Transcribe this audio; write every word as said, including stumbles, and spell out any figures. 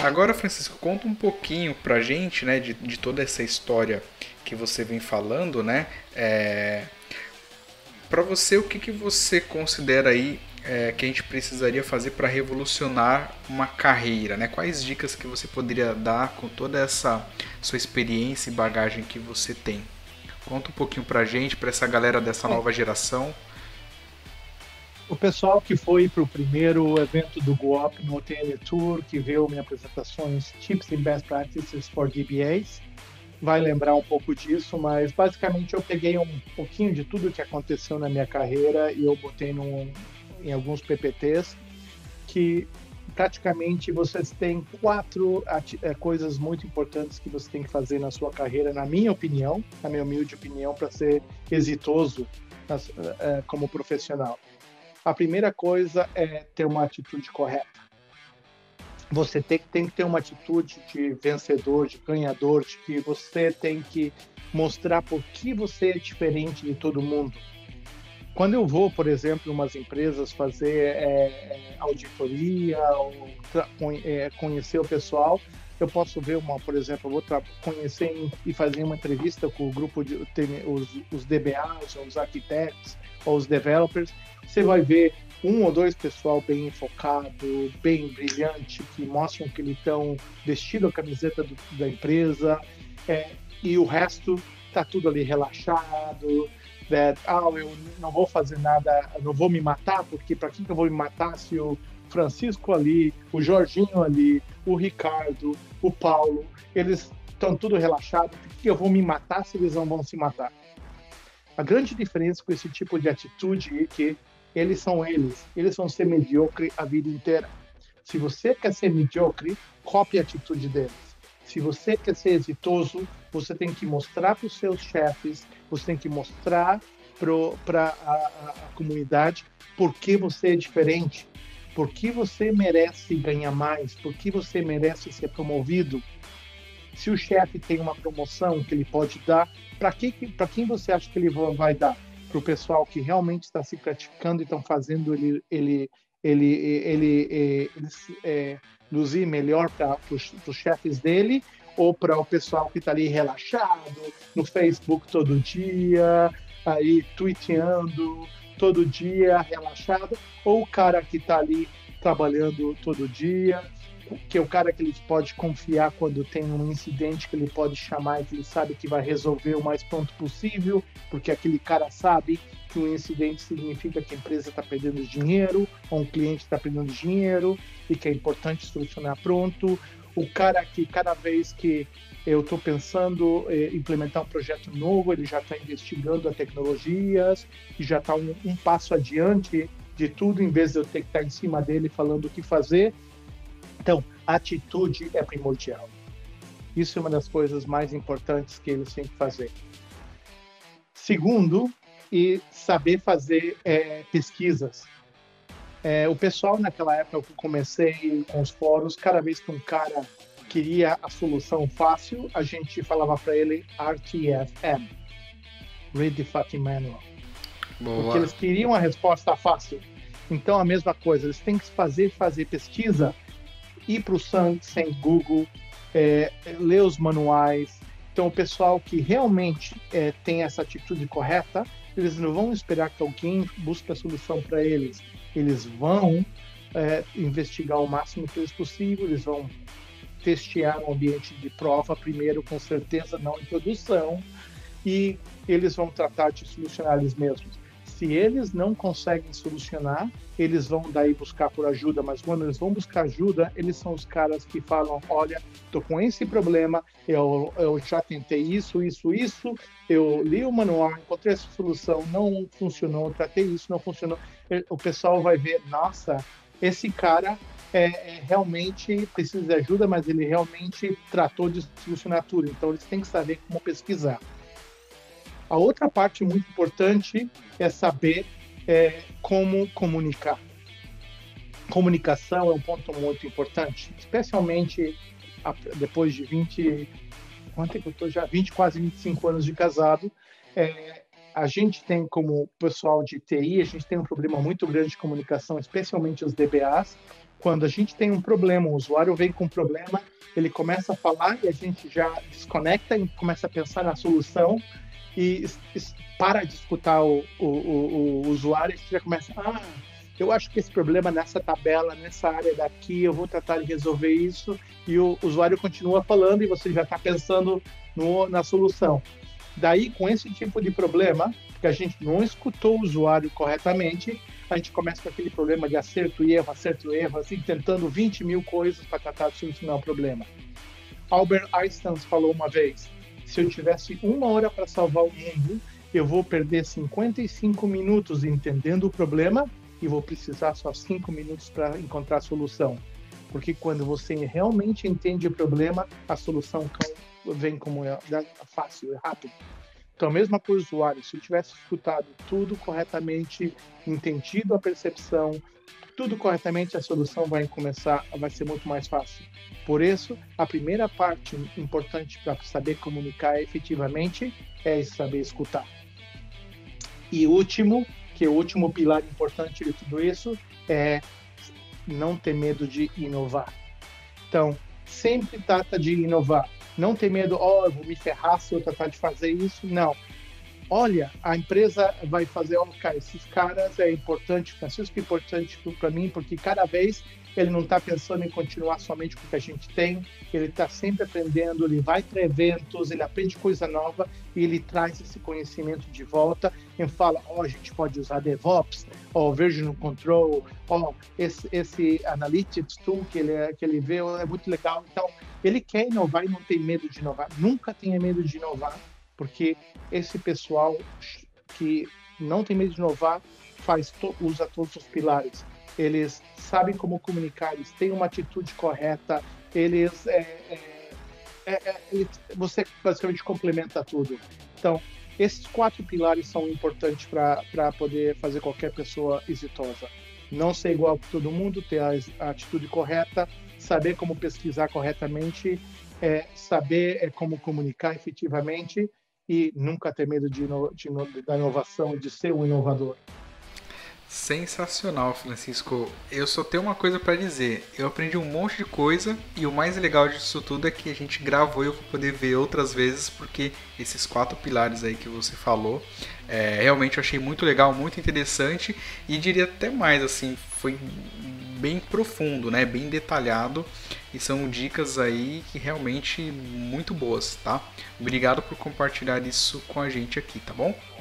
Agora, Francisco, conta um pouquinho pra gente, né, de, de toda essa história que você vem falando, né? É, para você, o que, que você considera aí é, que a gente precisaria fazer para revolucionar uma carreira, né? Quais dicas que você poderia dar com toda essa sua experiência e bagagem que você tem? Conta um pouquinho pra gente, pra essa galera dessa É, nova geração. o pessoal que foi para o primeiro evento do GoUp no T N Tour, que viu minhas apresentações Tips and Best Practices for D B As, vai lembrar um pouco disso, mas basicamente eu peguei um pouquinho de tudo que aconteceu na minha carreira e eu botei num, em alguns P P Ts que praticamente vocês têm quatro é, coisas muito importantes que você tem que fazer na sua carreira, na minha opinião, na minha humilde opinião, para ser exitoso é, como profissional. A primeira coisa é ter uma atitude correta. Você tem, tem que ter uma atitude de vencedor, de ganhador, de que você tem que mostrar por que você é diferente de todo mundo. Quando eu vou, por exemplo, em umas empresas fazer é, auditoria ou é, conhecer o pessoal, eu posso ver uma, por exemplo, eu vou conhecer e fazer uma entrevista com o grupo de os, os D B As, ou os arquitetos, ou os developers. Você vai ver um ou dois pessoal bem focado, bem brilhante, que mostram que eles estão vestindo a camiseta do, da empresa, é, e o resto está tudo ali relaxado. That, ah, eu não vou fazer nada, não vou me matar, porque para que eu vou me matar se o Francisco ali, o Jorginho ali, o Ricardo, o Paulo, eles estão tudo relaxados, por que eu vou me matar se eles não vão se matar? A grande diferença com esse tipo de atitude é que eles são eles, eles vão ser medíocre a vida inteira. Se você quer ser medíocre, copie a atitude deles. Se você quer ser exitoso, você tem que mostrar para os seus chefes, você tem que mostrar para a, a, a comunidade por que você é diferente, por que você merece ganhar mais, por que você merece ser promovido. Se o chefe tem uma promoção que ele pode dar, para quem você acha que ele vai dar? Para o pessoal que realmente está se gratificando e estão fazendo ele, ele, ele, ele, ele, ele é, luzir melhor para os chefes dele, ou para o pessoal que está ali relaxado no Facebook todo dia, aí tweeteando todo dia, relaxado, ou o cara que está ali trabalhando todo dia, que é o cara que ele pode confiar quando tem um incidente, que ele pode chamar e que ele sabe que vai resolver o mais pronto possível, porque aquele cara sabe que um incidente significa que a empresa está perdendo dinheiro, ou um cliente está perdendo dinheiro, e que é importante solucionar pronto. O cara que cada vez que eu estou pensando em implementar um projeto novo, ele já está investigando as tecnologias, e já está um, um passo adiante de tudo, em vez de eu ter que estar em cima dele falando o que fazer. Então, a atitude é primordial. Isso é uma das coisas mais importantes que eles têm que fazer. Segundo, e saber fazer é, pesquisas. É, o pessoal, naquela época que eu comecei com os fóruns, cada vez que um cara queria a solução fácil, a gente falava para ele R T F M, Read the Fucking Manual. Porque Boa. eles queriam a resposta fácil. Então, a mesma coisa, eles têm que fazer, fazer pesquisa, ir para o sem Google, é, ler os manuais. Então, o pessoal que realmente é, tem essa atitude correta, eles não vão esperar que alguém busque a solução para eles. Eles vão é, investigar o máximo que eles possível, eles vão testear o ambiente de prova primeiro, com certeza, não em produção, e eles vão tratar de solucionar eles mesmos. Se eles não conseguem solucionar, eles vão daí buscar por ajuda, mas quando eles vão buscar ajuda, eles são os caras que falam, olha, estou com esse problema, eu, eu já tentei isso, isso, isso, eu li o manual, encontrei essa solução, não funcionou, tratei isso, não funcionou. O pessoal vai ver, nossa, esse cara é, é, realmente precisa de ajuda, mas ele realmente tratou de solucionar tudo, então eles têm que saber como pesquisar. A outra parte muito importante é saber é, como comunicar. Comunicação é um ponto muito importante, especialmente depois de vinte, quanto é que eu estou já? vinte, quase vinte e cinco anos de casado. É, a gente tem, como pessoal de T I, a gente tem um problema muito grande de comunicação, especialmente os D B As, quando a gente tem um problema, o usuário vem com um problema, ele começa a falar e a gente já desconecta e começa a pensar na solução e para de escutar o, o, o, o usuário, a gente já começa, ah, eu acho que esse problema nessa tabela, nessa área daqui, eu vou tratar de resolver isso, e o usuário continua falando e você já está pensando no, na solução. Daí, com esse tipo de problema, que a gente não escutou o usuário corretamente, a gente começa com aquele problema de acerto e erro, acerto e erro, assim, tentando vinte mil coisas para tratar de solucionar o problema. Albert Einstein falou uma vez, se eu tivesse uma hora para salvar o mundo, eu vou perder cinquenta e cinco minutos entendendo o problema e vou precisar só cinco minutos para encontrar a solução. Porque quando você realmente entende o problema, a solução vem como é, fácil, é rápido. Então, a mesma coisa o usuário, se eu tivesse escutado tudo corretamente, entendido a percepção, tudo corretamente, a solução vai começar, vai ser muito mais fácil. Por isso, a primeira parte importante para saber comunicar efetivamente é saber escutar. E o último, que é o último pilar importante de tudo isso, é não ter medo de inovar. Então, sempre trata de inovar. Não ter medo, ó, oh, eu vou me ferrar se eu tratar de fazer isso. Não. Olha, a empresa vai fazer, ó, oh, cara, esses caras é importante, Francisco é importante para mim, porque cada vez ele não está pensando em continuar somente com o que a gente tem, ele está sempre aprendendo, ele vai para eventos, ele aprende coisa nova e ele traz esse conhecimento de volta e fala, ó, oh, a gente pode usar DevOps, ó, oh, Version Control, ó, oh, esse, esse Analytics Tool que ele, que ele vê é muito legal. Então, ele quer inovar e não tem medo de inovar. Nunca tenha medo de inovar, porque esse pessoal que não tem medo de inovar faz to, usa todos os pilares. Eles sabem como comunicar, eles têm uma atitude correta, eles, é, é, é, é, eles você basicamente complementa tudo. Então, esses quatro pilares são importantes para poder fazer qualquer pessoa exitosa. Não ser igual para todo mundo, ter a, a atitude correta, saber como pesquisar corretamente, é, saber é, como comunicar efetivamente e nunca ter medo de, de, da inovação, de ser um inovador. Sensacional, Francisco. Eu só tenho uma coisa para dizer. Eu aprendi um monte de coisa e o mais legal disso tudo é que a gente gravou e eu vou poder ver outras vezes, porque esses quatro pilares aí que você falou, é, realmente eu achei muito legal, muito interessante e diria até mais, assim, foi bem profundo, né? Bem detalhado e são dicas aí que realmente muito boas, tá? Obrigado por compartilhar isso com a gente aqui, tá bom?